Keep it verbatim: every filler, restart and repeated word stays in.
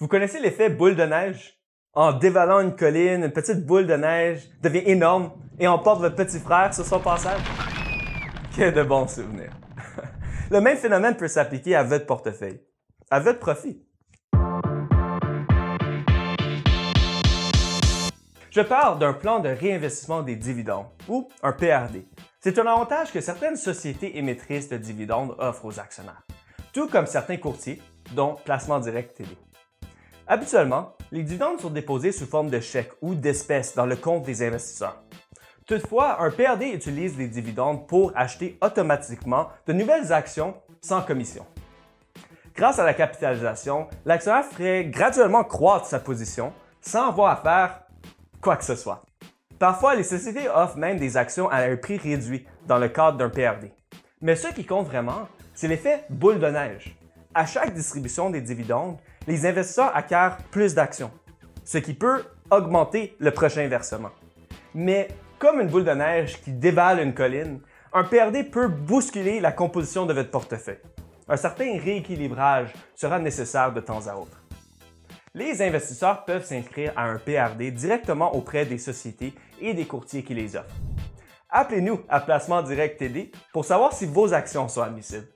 Vous connaissez l'effet boule de neige? En dévalant une colline, une petite boule de neige devient énorme et emporte votre petit frère sur son passage. Quel de bons souvenirs! Le même phénomène peut s'appliquer à votre portefeuille, à votre profit. Je parle d'un plan de réinvestissement des dividendes, ou un P R D. C'est un avantage que certaines sociétés émettrices de dividendes offrent aux actionnaires, tout comme certains courtiers, dont Placement Direct T D. Habituellement, les dividendes sont déposés sous forme de chèques ou d'espèces dans le compte des investisseurs. Toutefois, un P R D utilise les dividendes pour acheter automatiquement de nouvelles actions sans commission. Grâce à la capitalisation, l'actionnaire ferait graduellement croître sa position sans avoir à faire quoi que ce soit. Parfois, les sociétés offrent même des actions à un prix réduit dans le cadre d'un P R D. Mais ce qui compte vraiment, c'est l'effet boule de neige. À chaque distribution des dividendes, les investisseurs acquièrent plus d'actions, ce qui peut augmenter le prochain versement. Mais comme une boule de neige qui dévale une colline, un P R D peut bousculer la composition de votre portefeuille. Un certain rééquilibrage sera nécessaire de temps à autre. Les investisseurs peuvent s'inscrire à un P R D directement auprès des sociétés et des courtiers qui les offrent. Appelez-nous à Placement Direct T D pour savoir si vos actions sont admissibles.